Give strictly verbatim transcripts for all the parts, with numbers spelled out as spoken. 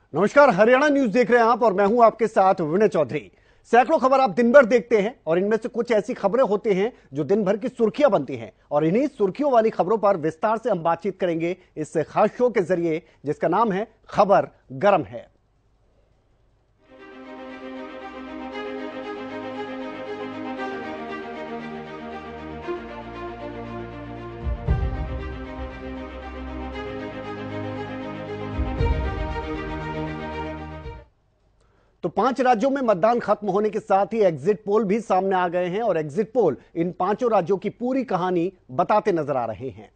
नमस्कार, हरियाणा न्यूज देख रहे हैं आप और मैं हूं आपके साथ विनय चौधरी। सैकड़ों खबर आप दिन भर देखते हैं और इनमें से कुछ ऐसी खबरें होती हैं जो दिन भर की सुर्खियां बनती हैं और इन्हीं सुर्खियों वाली खबरों पर विस्तार से हम बातचीत करेंगे इस खास शो के जरिए जिसका नाम है खबर गरम है। तो पांच राज्यों में मतदान खत्म होने के साथ ही एग्जिट पोल भी सामने आ गए हैं और एग्जिट पोल इन पांचों राज्यों की पूरी कहानी बताते नजर आ रहे हैं।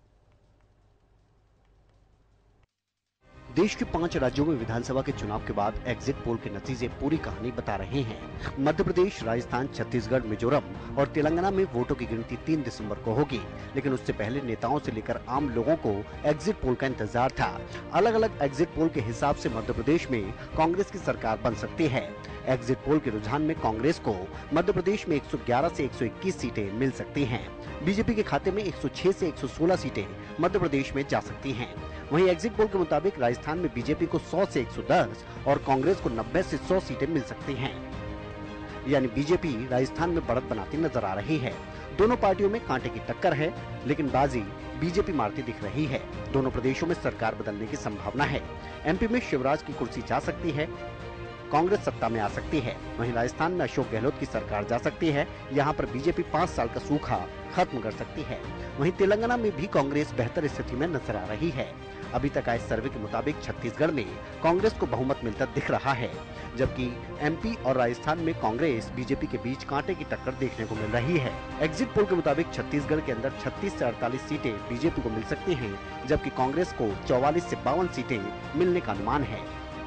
देश के पांच राज्यों में विधानसभा के चुनाव के बाद एग्जिट पोल के नतीजे पूरी कहानी बता रहे हैं। मध्य प्रदेश, राजस्थान, छत्तीसगढ़, मिजोरम और तेलंगाना में वोटों की गिनती तीन दिसंबर को होगी, लेकिन उससे पहले नेताओं से लेकर आम लोगों को एग्जिट पोल का इंतजार था। अलग अलग एग्जिट पोल के हिसाब से मध्य प्रदेश में कांग्रेस की सरकार बन सकती है। एग्जिट पोल के रुझान में कांग्रेस को मध्य प्रदेश में एक सौ ग्यारह से एक सौ इक्कीस सीटें मिल सकती हैं। बीजेपी के खाते में एक सौ छह से एक सौ सोलह सीटें मध्य प्रदेश में जा सकती हैं। वहीं एग्जिट पोल के मुताबिक राजस्थान में बीजेपी को सौ से एक सौ दस और कांग्रेस को नब्बे से सौ सीटें मिल सकती हैं। यानी बीजेपी राजस्थान में बढ़त बनाती नजर आ रही है। दोनों पार्टियों में कांटे की टक्कर है, लेकिन बाजी बीजेपी मारती दिख रही है। दोनों प्रदेशों में सरकार बदलने की संभावना है। एमपी में शिवराज की कुर्सी जा सकती है, कांग्रेस सत्ता में आ सकती है। वहीं राजस्थान में अशोक गहलोत की सरकार जा सकती है। यहाँ पर बीजेपी पाँच साल का सूखा खत्म कर सकती है। वहीं तेलंगाना में भी कांग्रेस बेहतर स्थिति में नजर आ रही है। अभी तक आए सर्वे के मुताबिक छत्तीसगढ़ में कांग्रेस को बहुमत मिलता दिख रहा है, जबकि एमपी और राजस्थान में कांग्रेस बीजेपी के बीच कांटे की टक्कर देखने को मिल रही है। एग्जिट पोल के मुताबिक छत्तीसगढ़ के अंदर छत्तीस से अड़तालीस सीटें बीजेपी को मिल सकती हैं, जबकि कांग्रेस को चौवालीस से बावन सीटें मिलने का अनुमान है।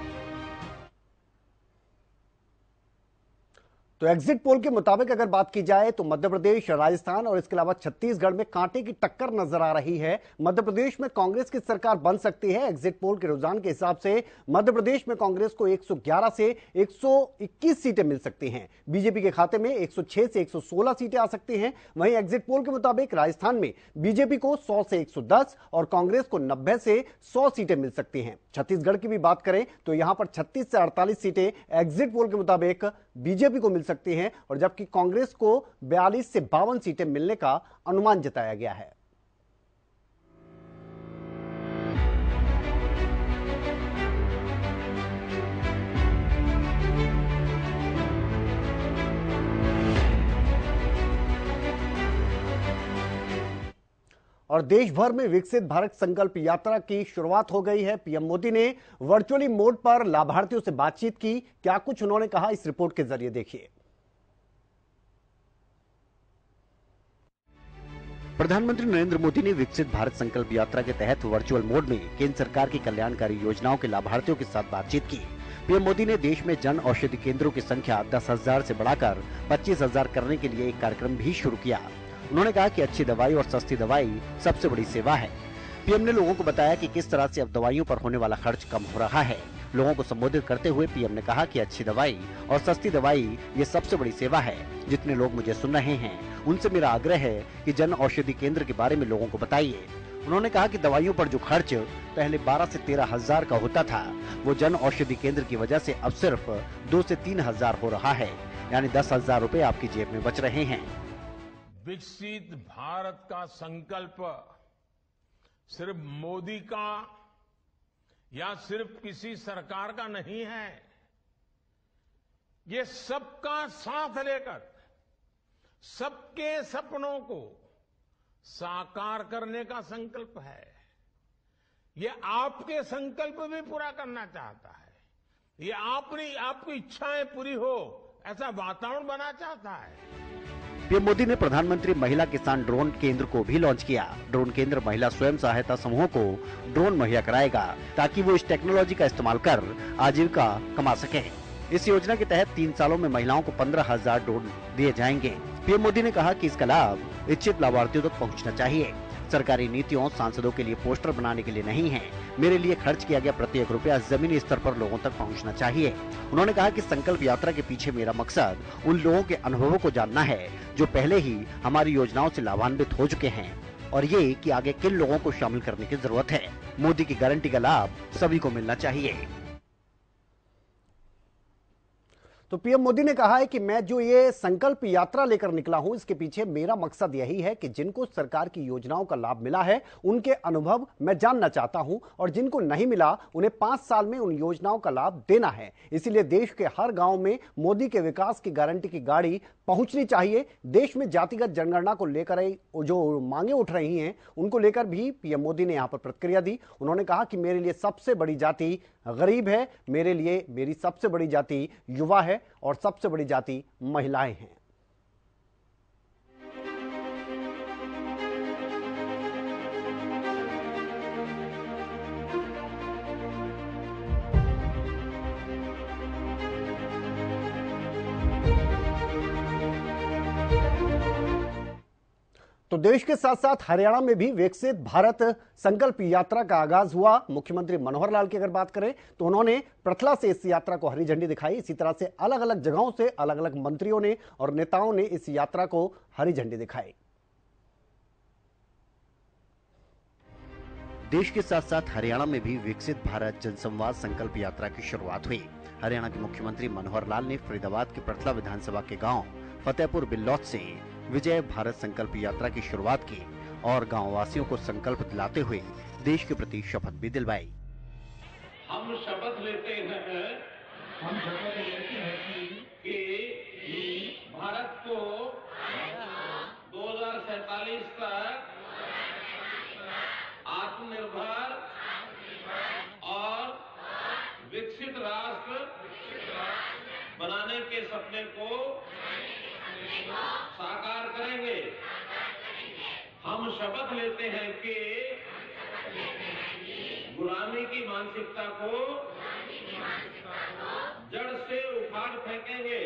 तो एग्जिट पोल के मुताबिक अगर बात की जाए तो मध्य प्रदेश, राजस्थान और इसके अलावा छत्तीसगढ़ में कांटे की टक्कर नजर आ रही है। मध्य प्रदेश में कांग्रेस की सरकार बन सकती है। एग्जिट पोल के रुझान के हिसाब से मध्य प्रदेश में कांग्रेस को एक सौ ग्यारह से एक सौ इक्कीस सीटें मिल सकती हैं। बीजेपी के खाते में एक सौ छह से एक सौ सोलह सीटें आ सकती हैं। वहीं एग्जिट पोल के मुताबिक राजस्थान में बीजेपी को सौ से एक सौ दस और कांग्रेस को नब्बे से सौ सीटें मिल सकती हैं। छत्तीसगढ़ की भी बात करें तो यहां पर छत्तीस से अड़तालीस सीटें एग्जिट पोल के मुताबिक बीजेपी को मिल सकती हैं और जबकि कांग्रेस को बयालीस से बावन सीटें मिलने का अनुमान जताया गया है। और देश भर में विकसित भारत संकल्प यात्रा की शुरुआत हो गई है। पीएम मोदी ने वर्चुअली मोड पर लाभार्थियों से बातचीत की। क्या कुछ उन्होंने कहा, इस रिपोर्ट के जरिए देखिए। प्रधानमंत्री नरेंद्र मोदी ने विकसित भारत संकल्प यात्रा के तहत वर्चुअल मोड में केंद्र सरकार की कल्याणकारी योजनाओं के लाभार्थियों के साथ बातचीत की। पीएम मोदी ने देश में जन औषधि केंद्रों की संख्या दस हजार से बढ़ाकर पच्चीस हजार करने के लिए एक कार्यक्रम भी शुरू किया। उन्होंने कहा कि अच्छी दवाई और सस्ती दवाई सबसे बड़ी सेवा है। पीएम ने लोगों को बताया कि किस तरह से अब दवाइयों पर होने वाला खर्च कम हो रहा है। लोगों को संबोधित करते हुए पीएम ने कहा कि अच्छी दवाई और सस्ती दवाई ये सबसे बड़ी सेवा है। जितने लोग मुझे सुन रहे हैं उनसे मेरा आग्रह है कि जन औषधि केंद्र के बारे में लोगों को बताइए। उन्होंने कहा कि दवाइयों पर जो खर्च पहले बारह से तेरह हजार का होता था, वो जन औषधि केंद्र की वजह से अब सिर्फ दो से तीन हजार हो रहा है, यानी दस हजार रूपए आपकी जेब में बच रहे हैं। विकसित भारत का संकल्प सिर्फ मोदी का या सिर्फ किसी सरकार का नहीं है, ये सबका साथ लेकर सबके सपनों को साकार करने का संकल्प है। ये आपके संकल्प भी पूरा करना चाहता है। ये आपकी आपकी इच्छाएं पूरी हो ऐसा वातावरण बना चाहता है। पीएम मोदी ने प्रधानमंत्री महिला किसान ड्रोन केंद्र को भी लॉन्च किया। ड्रोन केंद्र महिला स्वयं सहायता समूहों को ड्रोन मुहैया कराएगा ताकि वो इस टेक्नोलॉजी का इस्तेमाल कर आजीविका कमा सके। इस योजना के तहत तीन सालों में महिलाओं को पंद्रह हजार ड्रोन दिए जाएंगे। पीएम मोदी ने कहा कि इसका लाभ इच्छित लाभार्थियों तक पहुंचना चाहिए। सरकारी नीतियों सांसदों के लिए पोस्टर बनाने के लिए नहीं है। मेरे लिए खर्च किया गया प्रत्येक रुपया जमीनी स्तर पर लोगों तक पहुंचना चाहिए। उन्होंने कहा कि संकल्प यात्रा के पीछे मेरा मकसद उन लोगों के अनुभवों को जानना है जो पहले ही हमारी योजनाओं से लाभान्वित हो चुके हैं और ये कि आगे किन लोगों को शामिल करने की जरूरत है। मोदी की गारंटी का लाभ सभी को मिलना चाहिए। तो पीएम मोदी ने कहा है कि मैं जो ये संकल्प यात्रा लेकर निकला हूं, इसके पीछे मेरा मकसद यही है कि जिनको सरकार की योजनाओं का लाभ मिला है उनके अनुभव मैं जानना चाहता हूं और जिनको नहीं मिला उन्हें पांच साल में उन योजनाओं का लाभ देना है। इसीलिए देश के हर गांव में मोदी के विकास की गारंटी की गाड़ी पहुंचनी चाहिए। देश में जातिगत जनगणना को लेकर जो मांगे उठ रही हैं उनको लेकर भी पीएम मोदी ने यहां पर प्रतिक्रिया दी। उन्होंने कहा कि मेरे लिए सबसे बड़ी जाति गरीब है, मेरे लिए मेरी सबसे बड़ी जाति युवा है और सबसे बड़ी जाति महिलाएं हैं। तो देश के साथ साथ हरियाणा में भी विकसित भारत संकल्प यात्रा का आगाज हुआ। मुख्यमंत्री मनोहर लाल की अगर बात करें तो उन्होंने प्रथला से इस यात्रा को हरी झंडी दिखाई। इसी तरह से अलग अलग जगहों से अलग अलग मंत्रियों ने और नेताओं ने इस यात्रा को हरी झंडी दिखाई। देश के साथ साथ हरियाणा में भी विकसित भारत जनसंवाद संकल्प यात्रा की शुरुआत हुई। हरियाणा के मुख्यमंत्री मनोहर लाल ने फरीदाबाद के प्रथला विधानसभा के गांव फतेहपुर बिल्लौद से विजय भारत संकल्प यात्रा की शुरुआत की और गांव वासियों को संकल्प दिलाते हुए देश के प्रति शपथ भी दिलवाई। हम शपथ लेते हैं हम शपथ लेते हैं कि भारत को दो हज़ार सैंतालीस तक आत्मनिर्भर और विकसित राष्ट्र बनाने के सपने को साकार करेंगे। हम शपथ लेते हैं कि गुलामी की मानसिकता को जड़ से उखाड़ फेंकेंगे।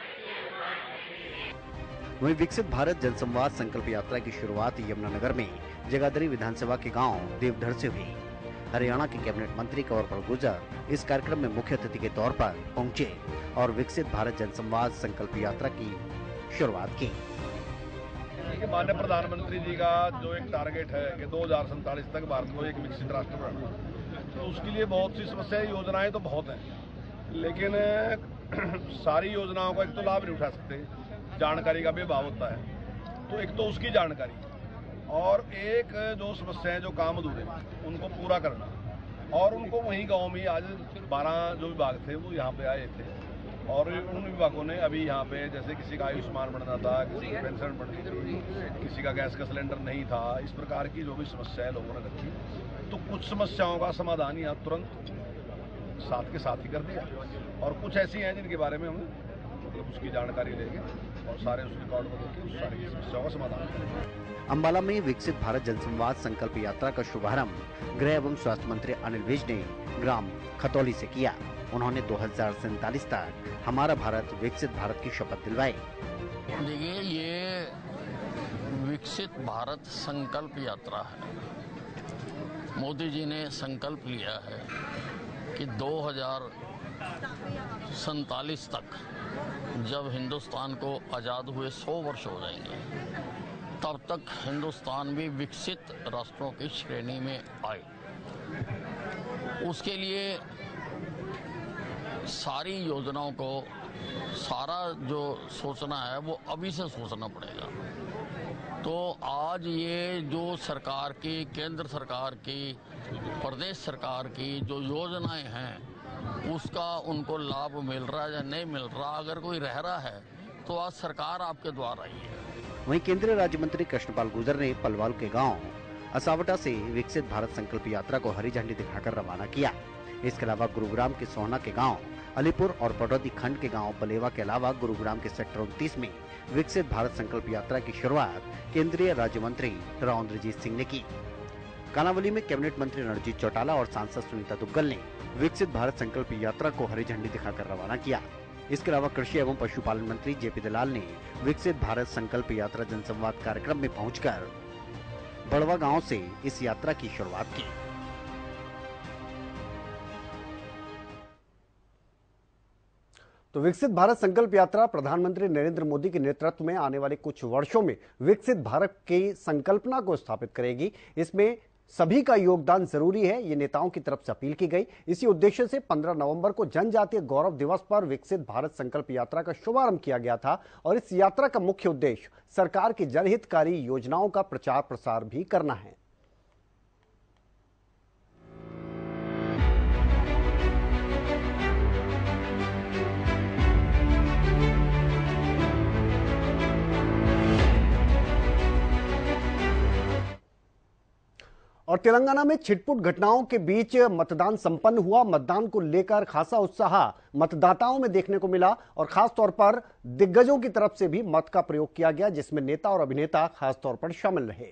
वहीं विकसित भारत जनसंवाद संकल्प यात्रा की शुरुआत यमुनानगर में जगाधरी विधानसभा के गांव देवधर से हुई। हरियाणा के कैबिनेट मंत्री कंवरपाल गुर्जर इस कार्यक्रम में मुख्य अतिथि के तौर पर पहुंचे और विकसित भारत जनसंवाद संकल्प यात्रा की शुरुआत की। माननीय प्रधानमंत्री जी का जो एक टारगेट है कि दो हज़ार सैंतालीस तक भारत को एक विकसित राष्ट्र बनाना, तो उसके लिए बहुत सी समस्याएं, योजनाएं तो बहुत हैं, लेकिन सारी योजनाओं का एक तो लाभ नहीं उठा सकते, जानकारी का भी अभाव होता है। तो एक तो उसकी जानकारी और एक जो समस्याएं, जो काम अधूरे उनको पूरा करना, और उनको वहीं गाँव में आज बारह जो विभाग थे वो यहाँ पे आए थे और उन विभागों ने अभी यहाँ पे जैसे किसी का आयुष्मान बनना था, किसी की पेंशन बननी थी, किसी का गैस का सिलेंडर नहीं था, इस प्रकार की जो भी समस्याएं लोगों ने रखी, तो कुछ समस्याओं का समाधान यहाँ तुरंत साथ के साथ ही कर दिया और कुछ ऐसी हैं जिनके बारे में हम मतलब उसकी जानकारी लेंगे और सारे उस रिकॉर्ड को देखें, उस सारी समस्याओं का समाधान करेंगे। अंबाला में विकसित भारत जनसंवाद संकल्प यात्रा का शुभारंभ गृह एवं स्वास्थ्य मंत्री अनिल विज ने ग्राम खतौली से किया। उन्होंने दो हज़ार सैंतालीस तक हमारा भारत विकसित भारत की शपथ दिलवाई। देखिए, ये विकसित भारत संकल्प यात्रा है। मोदी जी ने संकल्प लिया है कि दो हज़ार सैंतालीस तक जब हिंदुस्तान को आज़ाद हुए सौ वर्ष हो जाएंगे, तब तक हिंदुस्तान भी विकसित राष्ट्रों की श्रेणी में आए। उसके लिए सारी योजनाओं को, सारा जो सोचना है वो अभी से सोचना पड़ेगा। तो आज ये जो सरकार की, केंद्र सरकार की, प्रदेश सरकार की जो योजनाएं हैं उसका उनको लाभ मिल रहा है या नहीं मिल रहा, अगर कोई रह रहा है तो आज सरकार आपके द्वार आई है। वहीं केंद्रीय राज्य मंत्री कृष्णपाल गुर्जर ने पलवाल के गांव असावटा से विकसित भारत संकल्प यात्रा को हरी झंडी दिखाकर रवाना किया। इसके अलावा गुरुग्राम के सोहना के गांव अलीपुर और पटौदी खंड के गांव बलेवा के अलावा गुरुग्राम के सेक्टर उनतीस में विकसित भारत संकल्प यात्रा की शुरुआत केंद्रीय राज्य मंत्री राव इंद्रजीत सिंह ने की। कानावली में कैबिनेट मंत्री रणजीत चौटाला और सांसद सुनीता दुग्गल ने विकसित भारत संकल्प यात्रा को हरी झंडी दिखाकर रवाना किया। इसके अलावा कृषि एवं पशुपालन मंत्री जेपी दलाल ने विकसित भारत संकल्प यात्रा जनसंवाद कार्यक्रम में पहुंचकर बड़वा गांव से इस यात्रा की शुरुआत की। तो विकसित भारत संकल्प यात्रा प्रधानमंत्री नरेंद्र मोदी के नेतृत्व में आने वाले कुछ वर्षों में विकसित भारत की संकल्पना को स्थापित करेगी। इसमें सभी का योगदान जरूरी है, ये नेताओं की तरफ से अपील की गई। इसी उद्देश्य से पंद्रह नवंबर को जनजातीय गौरव दिवस पर विकसित भारत संकल्प यात्रा का शुभारंभ किया गया था और इस यात्रा का मुख्य उद्देश्य सरकार की जनहितकारी योजनाओं का प्रचार प्रसार भी करना है। और तेलंगाना में छिटपुट घटनाओं के बीच मतदान संपन्न हुआ। मतदान को लेकर खासा उत्साह मतदाताओं में देखने को मिला और खास तौर पर दिग्गजों की तरफ से भी मत का प्रयोग किया गया, जिसमें नेता और अभिनेता खास तौर पर शामिल रहे।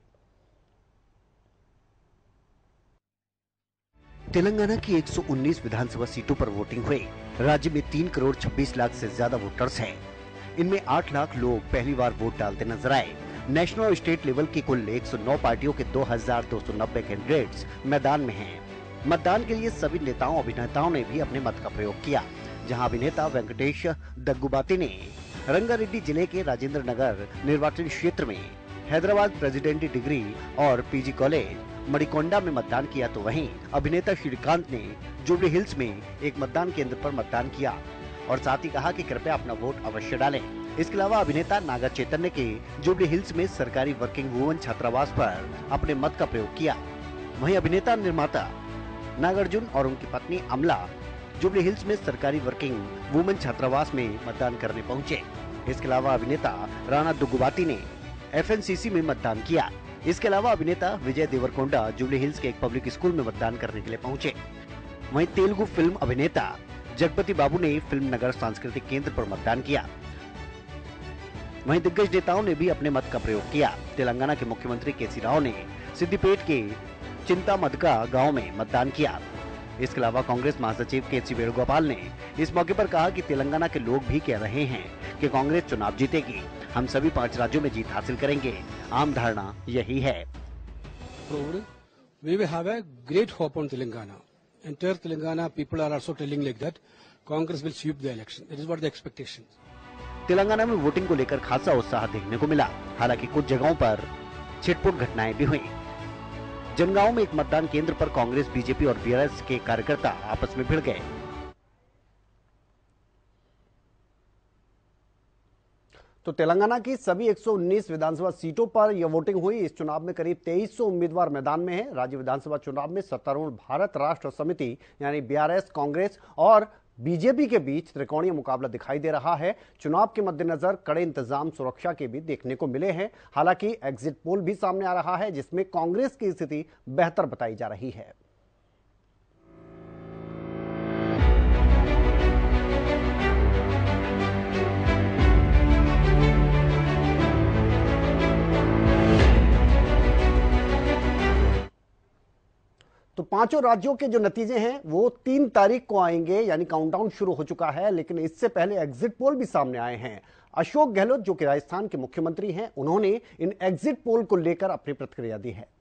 तेलंगाना की एक सौ उन्नीस विधानसभा सीटों पर वोटिंग हुई। राज्य में तीन करोड़ छब्बीस लाख से ज्यादा वोटर्स हैं। इनमें आठ लाख लोग पहली बार वोट डालते नजर आए। नेशनल और स्टेट लेवल की कुल एक सौ नौ पार्टियों के दो हज़ार दो सौ नब्बे कैंडिडेट्स मैदान में हैं। मतदान के लिए सभी नेताओं अभिनेताओं ने भी अपने मत का प्रयोग किया। जहां अभिनेता वेंकटेश दग्गुबाती ने रंगारेड्डी जिले के राजेंद्र नगर निर्वाचन क्षेत्र में हैदराबाद प्रेसिडेंसी डिग्री और पीजी कॉलेज मणिकोंडा में मतदान किया, तो वहीं अभिनेता श्रीकांत ने जुबली हिल्स में एक मतदान केंद्र पर मतदान किया और साथ ही कहा कि कृपया अपना वोट अवश्य डालें। इसके अलावा अभिनेता नागा चैतन्य के जुबली हिल्स में सरकारी वर्किंग वुमेन छात्रावास पर अपने मत का प्रयोग किया। वहीं अभिनेता निर्माता नागार्जुन और उनकी पत्नी अमला जुबली हिल्स में सरकारी वर्किंग वुमेन छात्रावास में मतदान करने पहुंचे। इसके अलावा अभिनेता राणा दुग्गुबाती ने एफएनसीसी में मतदान किया। इसके अलावा अभिनेता विजय देवरकोंडा जुबली हिल्स के एक पब्लिक स्कूल में मतदान करने के लिए पहुंचे। वहीं तेलुगु फिल्म अभिनेता जगपति बाबू ने फिल्म नगर सांस्कृतिक केंद्र पर मतदान किया। वहीं दिग्गज नेताओं ने भी अपने मत का प्रयोग किया। तेलंगाना के मुख्यमंत्री केसी राव ने सिद्दीपेट के चिंतामदका गांव में मतदान किया। इसके अलावा कांग्रेस महासचिव के सी वेणुगोपाल ने इस मौके पर कहा कि तेलंगाना के लोग भी कह रहे हैं कि कांग्रेस चुनाव जीतेगी। हम सभी पांच राज्यों में जीत हासिल करेंगे। आम धारणा यही है। We will have a great hope on Telangana. Entire Telangana people are also telling like that. Congress will sweep the election. That is what the expectation. Telangana में वोटिंग को लेकर खासा उत्साह देखने को मिला। हालांकि कुछ जगहों पर छिटपुट घटनाएं भी हुई। जनगांव में एक मतदान केंद्र पर कांग्रेस, बीजेपी और बीआरएस के कार्यकर्ता आपस में भिड़ गए। तो तेलंगाना की सभी एक सौ उन्नीस विधानसभा सीटों पर यह वोटिंग हुई। इस चुनाव में करीब तेईस सौ उम्मीदवार मैदान में हैं। राज्य विधानसभा चुनाव में सत्तारूढ़ भारत राष्ट्र समिति यानी बीआरएस, कांग्रेस और बीजेपी के बीच त्रिकोणीय मुकाबला दिखाई दे रहा है। चुनाव के मद्देनजर कड़े इंतजाम सुरक्षा के भी देखने को मिले हैं। हालांकि एग्जिट पोल भी सामने आ रहा है, जिसमें कांग्रेस की स्थिति बेहतर बताई जा रही है। तो पांचों राज्यों के जो नतीजे हैं वो तीन तारीख को आएंगे, यानी काउंटडाउन शुरू हो चुका है। लेकिन इससे पहले एग्जिट पोल भी सामने आए हैं। अशोक गहलोत जो कि राजस्थान के मुख्यमंत्री हैं, उन्होंने इन एग्जिट पोल को लेकर अपनी प्रतिक्रिया दी है।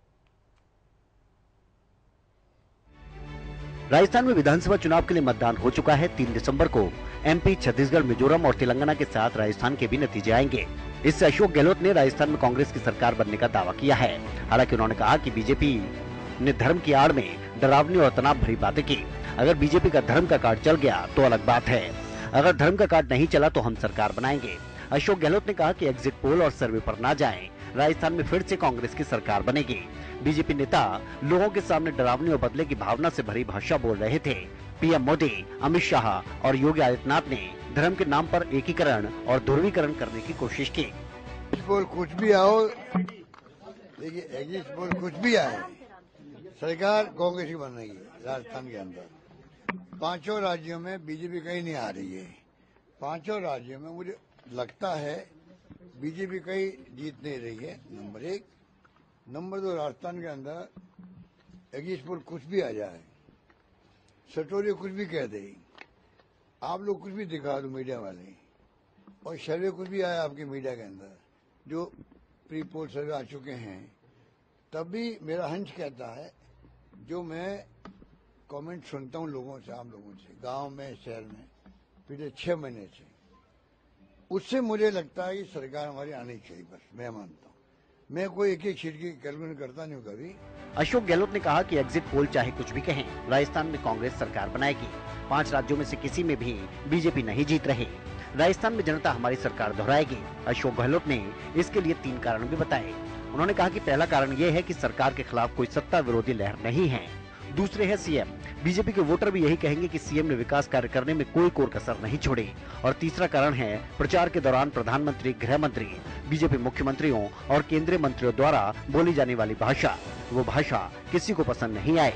राजस्थान में विधानसभा चुनाव के लिए मतदान हो चुका है। तीन दिसंबर को एमपी, छत्तीसगढ़, मिजोरम और तेलंगाना के साथ राजस्थान के भी नतीजे आएंगे। इससे अशोक गहलोत ने राजस्थान में कांग्रेस की सरकार बनने का दावा किया है। हालांकि उन्होंने कहा कि बीजेपी ने धर्म की आड़ में डरावनी और तनाव भरी बातें की। अगर बीजेपी का धर्म का कार्ड चल गया तो अलग बात है, अगर धर्म का कार्ड नहीं चला तो हम सरकार बनाएंगे। अशोक गहलोत ने कहा कि एग्जिट पोल और सर्वे पर ना जाएं, राजस्थान में फिर से कांग्रेस की सरकार बनेगी। बीजेपी नेता लोगों के सामने डरावनी और बदले की भावना से भरी भाषा बोल रहे थे। पीएम मोदी, अमित शाह और योगी आदित्यनाथ ने धर्म के नाम पर एकीकरण और ध्रुवीकरण करने की कोशिश की। पोल कुछ भी आओ, देखिए एग्जिट पोल कुछ भी आए, सरकार कांग्रेस की बनेगी। राजस्थान के अंदर पांचों राज्यों में बीजेपी कहीं नहीं आ रही है। पांचों राज्यों में मुझे लगता है बीजेपी कहीं जीत नहीं रही है, नंबर एक। नंबर दो, राजस्थान के अंदर एग्जिट पोल कुछ भी आ जाए, सटोरी कुछ भी कह दे, आप लोग कुछ भी दिखा दो मीडिया वाले, और सर्वे कुछ भी आया आपके मीडिया के अंदर, जो प्री पोल सर्वे आ चुके हैं, तब भी मेरा हंच कहता है, जो मैं कमेंट सुनता हूं लोगों से, आम लोगों से, गांव में, शहर में, पिछले छह महीने से, उससे मुझे लगता है कि सरकार हमारी आनी चाहिए। बस मैं मानता हूं मैं कोई एक एक सीट की कैलकुलेशन करता नहीं हूँ कभी। अशोक गहलोत ने कहा कि एग्जिट पोल चाहे कुछ भी कहें, राजस्थान में कांग्रेस सरकार बनाएगी। पांच राज्यों में से किसी में भी बीजेपी नहीं जीत रही। राजस्थान में जनता हमारी सरकार दोहराएगी। अशोक गहलोत ने इसके लिए तीन कारण भी बताए। उन्होंने कहा कि पहला कारण ये है कि सरकार के खिलाफ कोई सत्ता विरोधी लहर नहीं है। दूसरे है सीएम। बीजेपी के वोटर भी यही कहेंगे कि सीएम ने विकास कार्य करने में कोई कोर कसर नहीं छोड़ी। और तीसरा कारण है प्रचार के दौरान प्रधानमंत्री, गृह मंत्री, बीजेपी मुख्यमंत्रियों और केंद्रीय मंत्रियों द्वारा बोली जाने वाली भाषा, वो भाषा किसी को पसंद नहीं आई।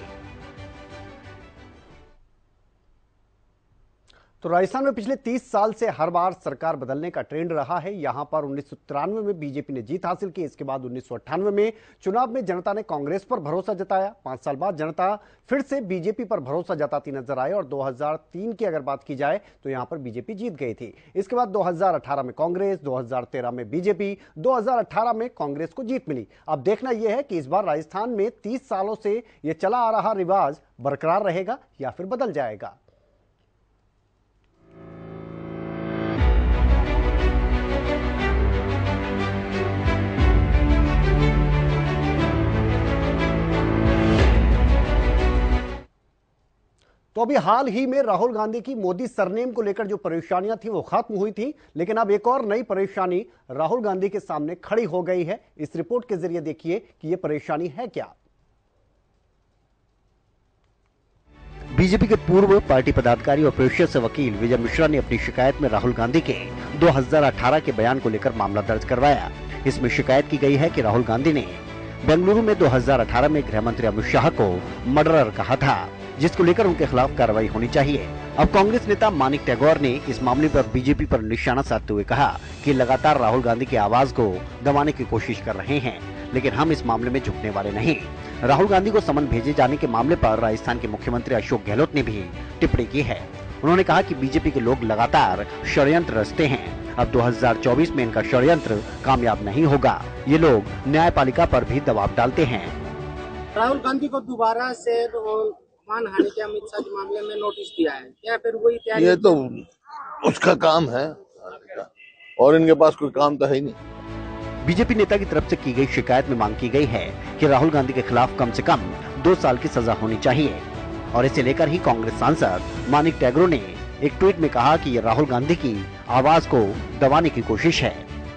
तो राजस्थान में पिछले तीस साल से हर बार सरकार बदलने का ट्रेंड रहा है। यहां पर उन्नीस सौ तिरानवे में बीजेपी ने जीत हासिल की। इसके बाद उन्नीस सौ अट्ठानवे में चुनाव में जनता ने कांग्रेस पर भरोसा जताया। पांच साल बाद जनता फिर से बीजेपी पर भरोसा जताती नजर आई और दो हज़ार तीन की अगर बात की जाए तो यहां पर बीजेपी जीत गई थी। इसके बाद दो हज़ार अठारह में कांग्रेस, दो हज़ार तेरह में बीजेपी, दो हज़ार अठारह में कांग्रेस को जीत मिली। अब देखना यह है कि इस बार राजस्थान में तीस सालों से यह चला आ रहा रिवाज बरकरार रहेगा या फिर बदल जाएगा। तो अभी हाल ही में राहुल गांधी की मोदी सरनेम को लेकर जो परेशानियां थी वो खत्म हुई थी, लेकिन अब एक और नई परेशानी राहुल गांधी के सामने खड़ी हो गई है। इस रिपोर्ट के जरिए देखिए कि यह परेशानी है क्या। बीजेपी के पूर्व पार्टी पदाधिकारी और पेशे से वकील विजय मिश्रा ने अपनी शिकायत में राहुल गांधी के दो हज़ार अठारह के बयान को लेकर मामला दर्ज करवाया। इसमें शिकायत की गई है कि राहुल गांधी ने बेंगलुरु में दो हज़ार अठारह में गृह मंत्री अमित शाह को मर्डरर कहा था, जिसको लेकर उनके खिलाफ कार्रवाई होनी चाहिए। अब कांग्रेस नेता मानिक टैगोर ने इस मामले पर बीजेपी पर निशाना साधते हुए कहा कि लगातार राहुल गांधी की आवाज को दबाने की कोशिश कर रहे हैं, लेकिन हम इस मामले में झुकने वाले नहीं। राहुल गांधी को समन भेजे जाने के मामले पर राजस्थान के मुख्यमंत्री अशोक गहलोत ने भी टिप्पणी की है। उन्होंने कहा कि बीजेपी के लोग लगातार षड्यंत्र रचते हैं। अब दो हज़ार चौबीस में इनका षड्यंत्र कामयाब नहीं होगा। ये लोग न्यायपालिका पर भी दबाव डालते हैं। राहुल गांधी को दोबारा से मानहानि के अमित शाह के मामले में नोटिस दिया है, क्या फिर वही तैयारी? ये तो उसका काम है और इनके पास कोई काम तो है ही नहीं। बीजेपी नेता की तरफ से की गई शिकायत में मांग की गई है कि राहुल गांधी के खिलाफ कम से कम दो साल की सजा होनी चाहिए। और इसे लेकर ही कांग्रेस सांसद मानिक टैगोर ने एक ट्वीट में कहा कि ये राहुल गांधी की आवाज को दबाने की कोशिश है।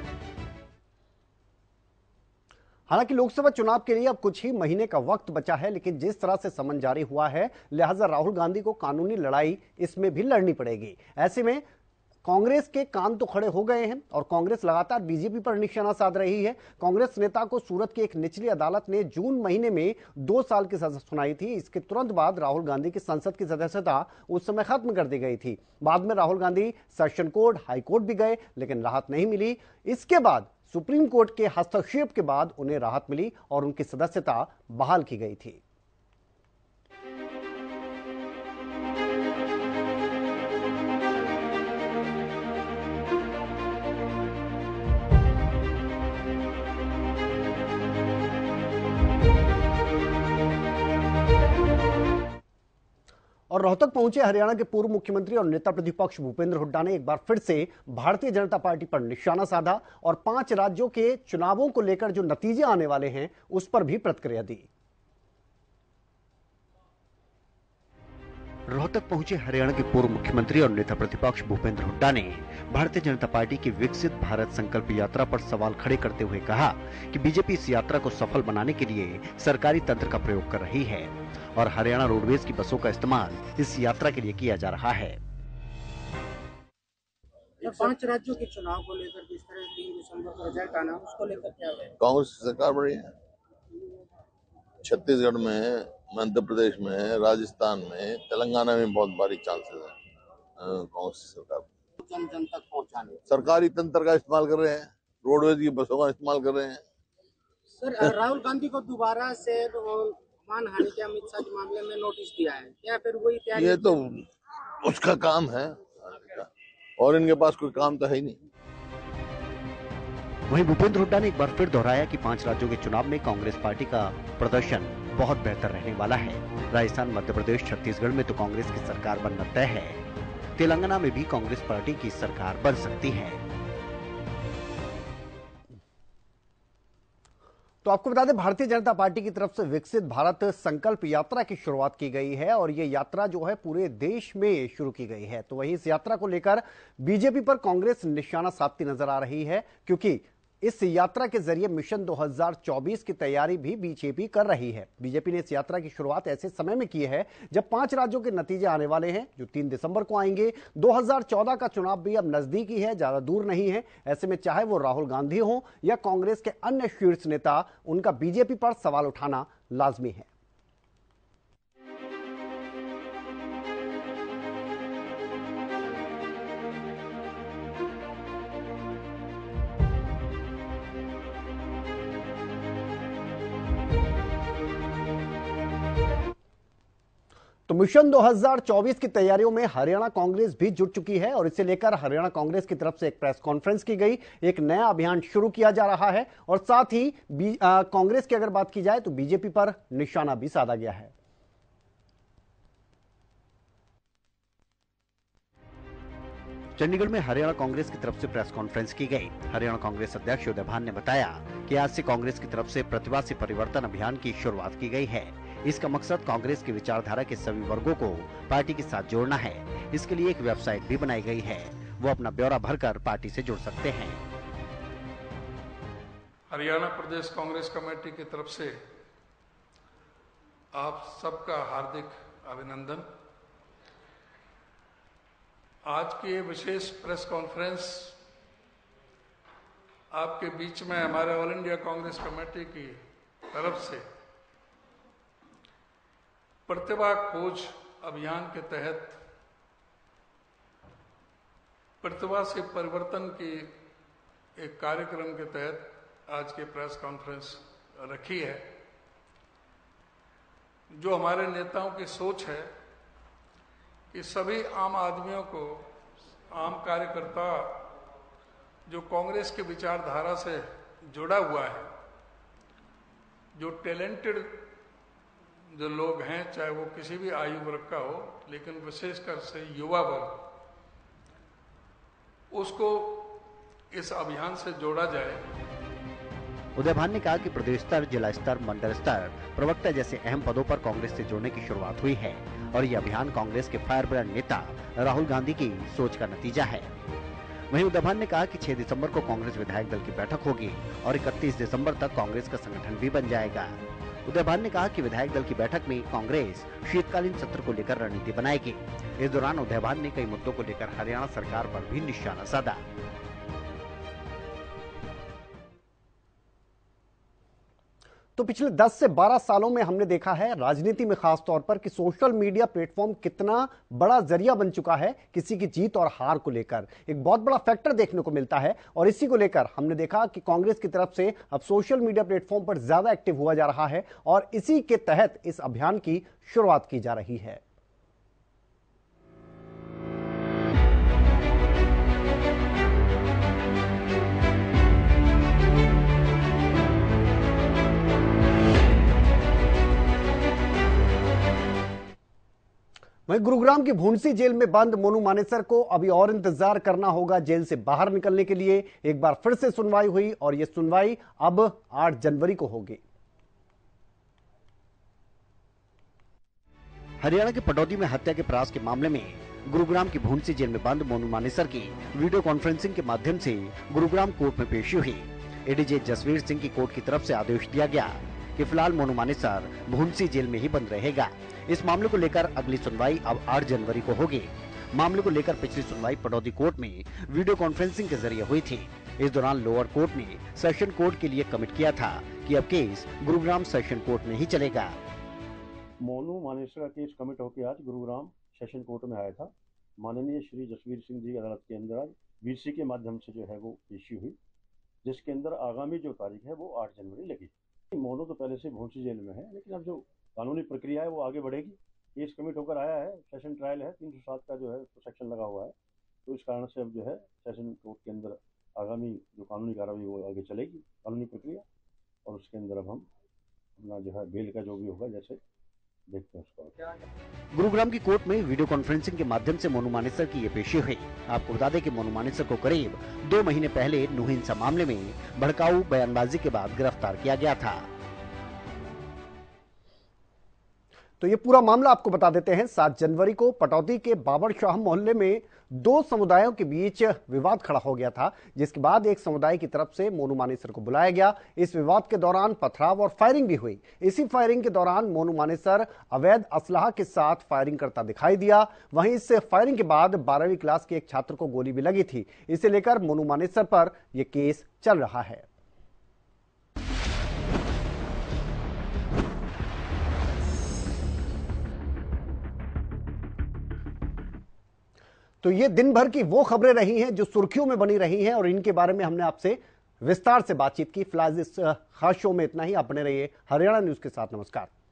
हालांकि लोकसभा चुनाव के लिए अब कुछ ही महीने का वक्त बचा है, लेकिन जिस तरह से समन जारी हुआ है, लिहाजा राहुल गांधी को कानूनी लड़ाई इसमें भी लड़नी पड़ेगी। ऐसे में कांग्रेस के कान तो खड़े हो गए हैं और कांग्रेस लगातार बीजेपी पर निशाना साध रही है। कांग्रेस नेता को सूरत की एक निचली अदालत ने जून महीने में दो साल की सजा सुनाई थी। इसके तुरंत बाद राहुल गांधी की संसद की सदस्यता उस समय खत्म कर दी गई थी। बाद में Rahul Gandhi session court, high court भी गए, लेकिन राहत नहीं मिली। इसके बाद सुप्रीम कोर्ट के हस्तक्षेप के बाद उन्हें राहत मिली और उनकी सदस्यता बहाल की गई थी। और रोहतक पहुंचे हरियाणा के पूर्व मुख्यमंत्री और नेता प्रतिपक्ष भूपेंद्र हुड्डा ने एक बार फिर से भारतीय जनता पार्टी पर निशाना साधा और पांच राज्यों के चुनावों को लेकर जो नतीजे आने वाले हैं उस पर भी प्रतिक्रिया दी। रोहतक पहुंचे हरियाणा के पूर्व मुख्यमंत्री और नेता प्रतिपक्ष भूपेंद्र हुड्डा ने भारतीय जनता पार्टी की विकसित भारत संकल्प यात्रा पर सवाल खड़े करते हुए कहा कि बीजेपी इस यात्रा को सफल बनाने के लिए सरकारी तंत्र का प्रयोग कर रही है और हरियाणा रोडवेज की बसों का इस्तेमाल इस यात्रा के लिए किया जा रहा है। पांच राज्यों के चुनाव को लेकर जिस तरह तीन दिसंबर को रिजल्ट आना, उसको लेकर क्या है? कांग्रेस की सरकार बड़ी है। छत्तीसगढ़ में, मध्य प्रदेश में, राजस्थान में, तेलंगाना में बहुत भारी चांसेस है कांग्रेस की सरकार जन जन तक पहुंचाने। सरकारी तंत्र का इस्तेमाल कर रहे हैं, रोडवेज की बसों का इस्तेमाल कर रहे हैं। सर, राहुल गांधी को दोबारा से मानहानि के अमित शाह के मामले में नोटिस दिया है, क्या फिर वही तैयारी? ये तो उसका काम है और इनके पास कोई काम तो है ही नहीं। वहीं भूपेंद्र हुड्डा ने एक बार फिर दोहराया कि पांच राज्यों के चुनाव में कांग्रेस पार्टी का प्रदर्शन बहुत बेहतर रहने वाला है। राजस्थान, मध्य प्रदेश, छत्तीसगढ़ में तो कांग्रेस की सरकार बनना तय है। तेलंगाना में भी कांग्रेस पार्टी की सरकार बन सकती है। तो आपको बता दें, भारतीय जनता पार्टी की तरफ से विकसित भारत संकल्प यात्रा की शुरुआत की गई है और ये यात्रा जो है पूरे देश में शुरू की गई है। तो वहीं इस यात्रा को लेकर बीजेपी पर कांग्रेस निशाना साधती नजर आ रही है, क्योंकि इस यात्रा के जरिए मिशन दो हज़ार चौबीस की तैयारी भी बीजेपी कर रही है। बीजेपी ने इस यात्रा की शुरुआत ऐसे समय में की है जब पांच राज्यों के नतीजे आने वाले हैं, जो तीन दिसंबर को आएंगे। दो हज़ार चौदह का चुनाव भी अब नजदीक ही है, ज्यादा दूर नहीं है। ऐसे में चाहे वो राहुल गांधी हो या कांग्रेस के अन्य शीर्ष नेता, उनका बीजेपी पर सवाल उठाना लाजमी है। तो मिशन दो हज़ार चौबीस की तैयारियों में हरियाणा कांग्रेस भी जुट चुकी है और इसे लेकर हरियाणा कांग्रेस की तरफ से एक प्रेस कॉन्फ्रेंस की गई। एक नया अभियान शुरू किया जा रहा है और साथ ही कांग्रेस की अगर बात की जाए तो बीजेपी पर निशाना भी साधा गया है। चंडीगढ़ में हरियाणा कांग्रेस की तरफ से प्रेस कॉन्फ्रेंस की गई। हरियाणा कांग्रेस अध्यक्ष उदय भान ने बताया कि आज से कांग्रेस की तरफ से प्रतिभा से परिवर्तन अभियान की शुरुआत की गई है। इसका मकसद कांग्रेस की विचारधारा के सभी वर्गों को पार्टी के साथ जोड़ना है। इसके लिए एक वेबसाइट भी बनाई गई है, वो अपना ब्यौरा भरकर पार्टी से जुड़ सकते हैं। हरियाणा प्रदेश कांग्रेस कमेटी की तरफ से आप सबका हार्दिक अभिनंदन। आज की ये विशेष प्रेस कॉन्फ्रेंस आपके बीच में हमारे ऑल इंडिया कांग्रेस कमेटी की तरफ से प्रतिभा खोज अभियान के तहत प्रतिभा से परिवर्तन की एक कार्यक्रम के तहत आज की प्रेस कॉन्फ्रेंस रखी है। जो हमारे नेताओं की सोच है कि सभी आम आदमियों को, आम कार्यकर्ता जो कांग्रेस की विचारधारा से जुड़ा हुआ है, जो टैलेंटेड जो लोग हैं, चाहे वो किसी भी आयु वर्ग का हो, लेकिन विशेषकर से युवा वर्ग, उसको इस अभियान से जोड़ा जाए। उदय भान ने कहा कि प्रदेश स्तर, जिला स्तर, मंडल स्तर, प्रवक्ता जैसे अहम पदों पर कांग्रेस से जुड़ने की शुरुआत हुई है और यह अभियान कांग्रेस के फायर ब्रांड नेता राहुल गांधी की सोच का नतीजा है। वहीं उदय भान ने कहा कि छह दिसंबर को कांग्रेस विधायक दल की बैठक होगी और इकतीस दिसंबर तक कांग्रेस का संगठन भी बन जाएगा। उदय भान ने कहा कि विधायक दल की बैठक में कांग्रेस शीतकालीन सत्र को लेकर रणनीति बनाएगी। इस दौरान उदय भान ने कई मुद्दों को लेकर हरियाणा सरकार पर भी निशाना साधा। तो पिछले दस से बारह सालों में हमने देखा है राजनीति में खास तौर पर कि सोशल मीडिया प्लेटफॉर्म कितना बड़ा जरिया बन चुका है किसी की जीत और हार को लेकर। एक बहुत बड़ा फैक्टर देखने को मिलता है और इसी को लेकर हमने देखा कि कांग्रेस की तरफ से अब सोशल मीडिया प्लेटफॉर्म पर ज्यादा एक्टिव हुआ जा रहा है और इसी के तहत इस अभियान की शुरुआत की जा रही है। वहीं गुरुग्राम की भूंसी जेल में बंद मोनू मानेसर को अभी और इंतजार करना होगा जेल से बाहर निकलने के लिए। एक बार फिर से सुनवाई हुई और यह सुनवाई अब आठ जनवरी को होगी। हरियाणा के पटौदी में हत्या के प्रयास के मामले में गुरुग्राम की भूंसी जेल में बंद मोनू मानेसर की वीडियो कॉन्फ्रेंसिंग के माध्यम से गुरुग्राम कोर्ट में पेशी हुई। एडीजे जसवीर सिंह की कोर्ट की तरफ से आदेश दिया गया कि फिलहाल मोनू मानेसर भूंसी जेल में ही बंद रहेगा। इस मामले को लेकर अगली सुनवाई अब आठ जनवरी को होगी। मामले को लेकर पिछली सुनवाई पटौदी कोर्ट में वीडियो कॉन्फ्रेंसिंग के जरिए हुई थी। इस दौरान लोअर कोर्ट ने सेशन कोर्ट के लिए कमिट किया था कि अब केस गुरुग्राम सेशन कोर्ट में ही चलेगा। मोनू मानेसर का केस कमिट होकर आज गुरुग्राम सेशन कोर्ट में आया था। माननीय श्री जसवीर सिंह जी की अदालत के अंदर आज वीसी के माध्यम से जो है वो पेशी हुई, जिसके अंदर आगामी जो तारीख है वो आठ जनवरी लगी। मोनू तो पहले से भूंसी जेल में है, लेकिन अब जो कानूनी प्रक्रिया है वो आगे बढ़ेगी। केस कमिट होकर आया है, सेशन ट्रायल है, तीन सौ सात का जो है तो सेक्शन लगा हुआ है, तो इस कारण से अब जो है सेशन कोर्ट के अंदर आगामी जो कानूनी कार्रवाई वो आगे चलेगी, कानूनी प्रक्रिया, और उसके अंदर अब हम अपना जो है बेल का जो भी होगा जैसे देखते हैं उसको। गुरुग्राम की कोर्ट में वीडियो कॉन्फ्रेंसिंग के माध्यम से मोनू मानेसर की ये पेशी हुई। आपको बता दें कि मोनू मानेसर को करीब दो महीने पहले नुह हिंसा मामले में भड़काऊ बयानबाजी के बाद गिरफ्तार किया गया था। तो ये पूरा मामला आपको बता देते हैं। सात जनवरी को पटौदी के बाबर शाह मोहल्ले में दो समुदायों के बीच विवाद खड़ा हो गया था, जिसके बाद एक समुदाय की तरफ से मोनू मानेसर को बुलाया गया। इस विवाद के दौरान पथराव और फायरिंग भी हुई। इसी फायरिंग के दौरान मोनू मानेसर अवैध असलाह के साथ फायरिंग करता दिखाई दिया। वहीं इस फायरिंग के बाद बारहवीं क्लास के एक छात्र को गोली भी लगी थी। इसे लेकर मोनू मानेसर पर यह केस चल रहा है। तो ये दिन भर की वो खबरें रही हैं जो सुर्खियों में बनी रही हैं और इनके बारे में हमने आपसे विस्तार से बातचीत की। फिलहाल इस खास शो में इतना ही। आप बने रहिए हरियाणा न्यूज के साथ। नमस्कार।